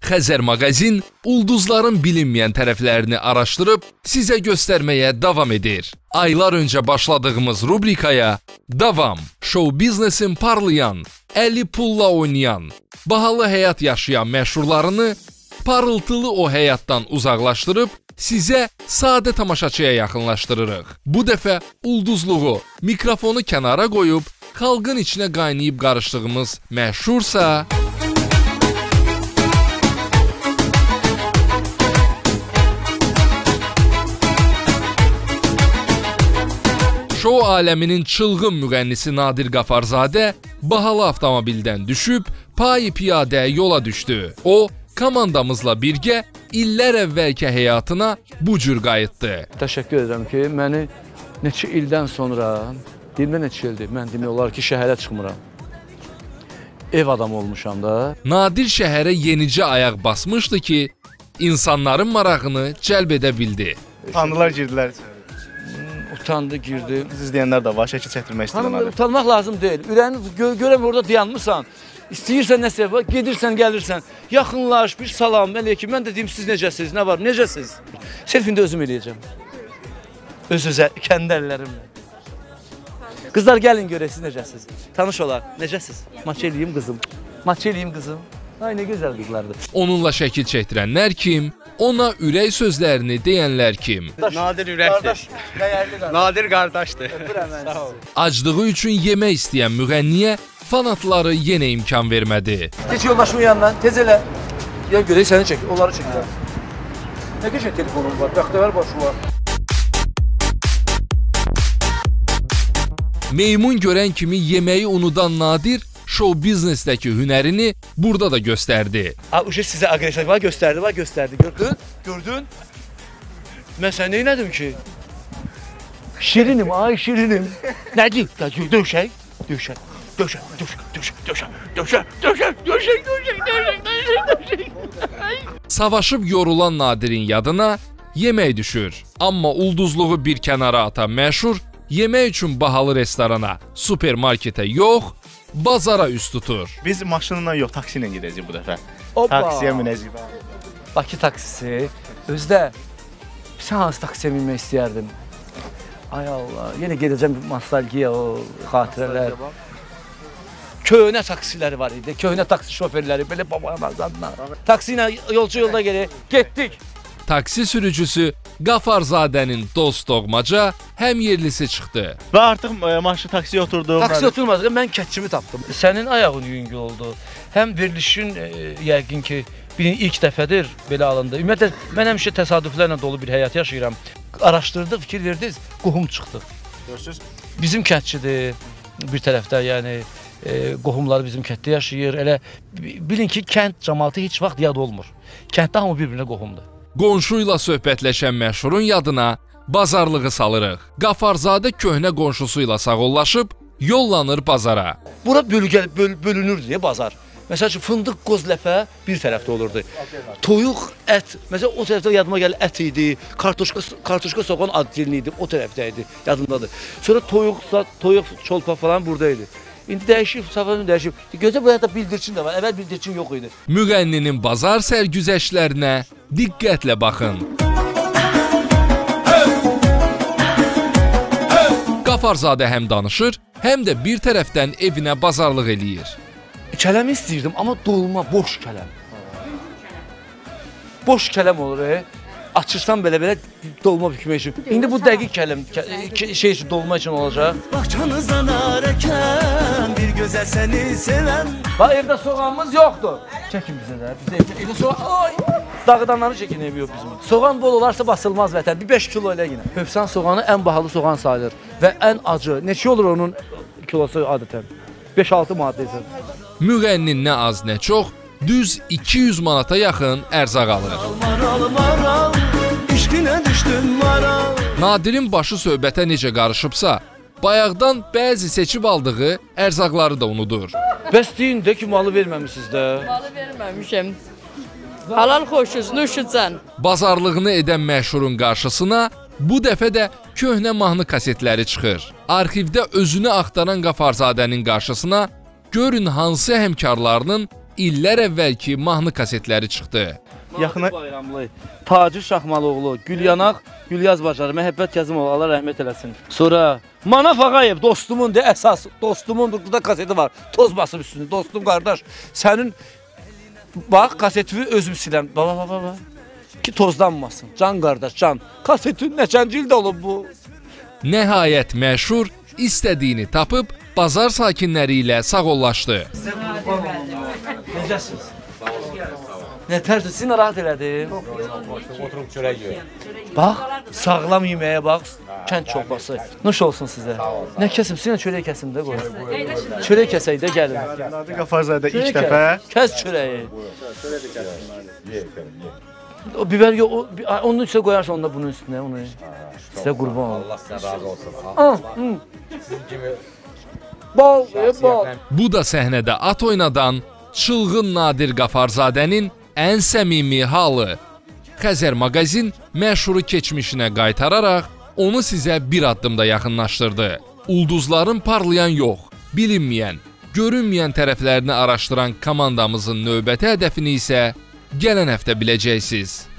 Xəzər Mağazin ulduzların bilinməyən tərəflərini araşdırıb sizə göstərməyə davam edir. Aylar öncə başladığımız rubrikaya davam. Show biznesin parlayan, əli pulla oynayan, bahalı həyat yaşayan məşhurlarını parıltılı o həyatdan uzaqlaşdırıb sizə sadə tamaşaçıya yaxınlaşdırırıq. Bu dəfə ulduzluğu, mikrofonu kənara qoyub xalqın içinə qaynayıb qarışdığımız məşhursa şou aləminin çılğın müğənnisi Nadir Qafarzadə bahalı avtomobildən düşüb payı-piyadə yola düşdü. O, komandamızla birgə illər əvvəlki həyatına bu cür qayıtdı. Təşəkkür edirəm ki, məni neçə ildən sonra, deyilmə neçə ildir, mən demək olar ki, şəhərə çıxmıram. Ev adamı olmuşam da. Nadir şəhərə yenicə ayaq basmışdı ki, insanların marağını cəlb edə bildi. Tanrılar girdilər. Utandı, girdi. Siz izləyənlər də var, şəkil çəkdirmək istəyirəm. Utanmaq lazım deyil. Ürəyini görəm orada dayanmışsan. İstəyirsən nəsə, gedirsən, gəlirsən, yaxınlaş, bir salam, əleykum. Mən də deyim, siz necəsiniz, nə var, necəsiniz? Selfini də özüm eləyəcəm. Öz-özə, kəndi əllərimlə. Qızlar, gəlin görək, siz necəsiniz? Tanış olar, necəsiniz? Maç eləyim qızım, maç eləyim qızım. Ay, nə gözəl qızlardır. Onunla şəkil çəkdirənlər kim? Ona ürək sözlərini deyənlər kim? Nadir ürəkdir. Nadir qardaşdır. Acdığı üçün yemək istəyən müğənniyə fanatları yenə imkan vermədi. Geç yoldaşımın yanından, tez elə. Gəl görək, səni çək, onları çəkirəm. Nə qəşəng telefonum var, bəxtəvər başı var. Meymun görən kimi yeməyi unudan Nadir show biznesdəki hünərini burada da göstərdi. Uşaq sizə aqressiv var, göstərdi, gördün? Gördün? Mən sənə neynədim ki? Şirinim, ay şirinim. Nədir? Döşək. Savaşıb yorulan Nadirin yadına yemək düşür. Amma ulduzluğu bir kənara atan məşhur yemək üçün bahalı restorana, supermarketə yox, bazara üst tutur. Biz maşınla yox, taksi ilə gedəcəyik bu dəfə. Taksiyə minəcəyik. Bakı taksisi. Özdə, sən hansı taksiyə minmək istəyərdin? Ay Allah, yenə gedəcəm nostalgiya, o xatirələr. Köhnə taksiləri var idi, köhnə taksi şoferləri, belə babayanlardan. Taksi ilə yolcu yolda gəlir, getdik. Taksi sürücüsü Qafarzadənin dost doğmaca həm yerlisi çıxdı. Və artıq maşın taksiyə oturdum. Taksiyə oturmadı, mən kətçimi tapdım. Sənin ayağın yüngül oldu. Həm verilişin yəqin ki, ilk dəfədir belə alındı. Ümumiyyətlə, mən həmişə təsadüflərlə dolu bir həyat yaşayıram. Araşdırdıq, fikir verdiniz, qohum çıxdı. Görürsünüz? Bizim kətçidir bir tərəfdə, yəni qohumları bizim kənddə yaşayır. Elə bilin ki, kənd cəmaatı heç vaxt yad olmur. Kənddə hamı bir-birinə qohumdur. Qonşuyla söhbətləşən məşhurun yadına bazarlığı salırıq. Qafarzadə köhnə qonşusuyla sağollaşıb yollanır bazara. Bura bölünürdü deyə bazar. Məsəl üçün, fındıq, qoz ləfə bir tərəfdə olurdu. Toyuq, ət, məsələn, o tərəfdə yadıma gəlir ət idi, kartoşka soğan adilini idi, o tərəfdə idi, yadındadır. Sonra toyuq, çolpa falan buradaydı. İndi dəyişib, səfərin dəyişib. Gözə bu hətta bildirçin də var, əvvəl bildirçin yox idi. Müğənninin bazar sərgüzəştlərinə diqqətlə baxın. Qafarzadə həm danışır, həm də bir tərəfdən evinə bazarlıq eləyir. Kələmi istəyirdim, amma dolma, boş kələm. Boş kələm olur, açırsan belə dolma bükmək üçün. İndi bu dəqiq kələm, şey üçün, dolma üçün olacaq. Baxçanızdan arəkən, bir gözəl səni sevən. Bax, evdə soğanımız yoxdur. Çəkin bizə də, evdə soğan, dağıdanları çəkin, ev yox bizim. Soğan bol olarsa basılmaz vətən, bir 5 kilo elə yine. Hövsan soğanı ən bahalı soğan sayılır və ən acı. Neçə olur onun kilosu adətən? 5-6 maddə. Müğənnin nə az nə çox, düz 200 manata yaxın ərzaq alır. Nadirin başı söhbətə necə qarışıbsa, bayaqdan bəzi seçib aldığı ərzaqları da unudur. Bəs deyin də ki, malı verməmişsiniz də. Malı verməmişəm. Halal xoşuz, nuşucan. Bazarlığını edən məşhurun qarşısına bu dəfə də köhnə mahnı kasetləri çıxır. Arxivdə özünü axtaran Qafarzadənin qarşısına görün hansı həmkarlarının illər əvvəlki mahnı kasetləri çıxdı. Yaxına Bayramlı, Tacir Şahmalıoğlu, Gülyanaq, Gülyaz Bacarı, Məhəbbət Kazımov, Allah rəhmət eləsin. Sonra Manaf Ağayev, dostumun de əsas, dostumun burada kaseti var. Toz basıb üstünde, dostum qardaş. Sənin bax kasetini özüm siləm. Baba. Ki tozlanmasın. Can qardaş, can. Kasetin neçənci ildə olub bu? Nəhayət məşhur istədiyini tapıb bazar sakinləri ilə sağollaşdı. Necəsiz? Nə tərsiz, sizi narahat elədim. Oturup çörək yiyor. Bax, sağlam yeməyə bax, kənd çorbası. Nuş olsun sizə. Nə kəsim, sizə çörək kəsim də qoy. Çörək kəsək də gəlin. Nadir Qafarzadə ilk dəfə Kəs çörəyi. O biber yok, onun üstüne koyarsan onda bunun üstüne onu. Size kurban olun. Allah sizden razı olsun. Sizin gibi Bal, bal. Bu da səhnədə at oynadan çılğın Nadir Qafarzadənin ən səmimi halı. Xəzər maqazin məşhuru keçmişinə qaytararaq onu sizə bir addımda yaxınlaşdırdı. Ulduzların parlayan yox, bilinməyən, görünməyən tərəflərini araşdıran komandamızın növbəti hədəfini isə gələn həftə biləcəksiniz.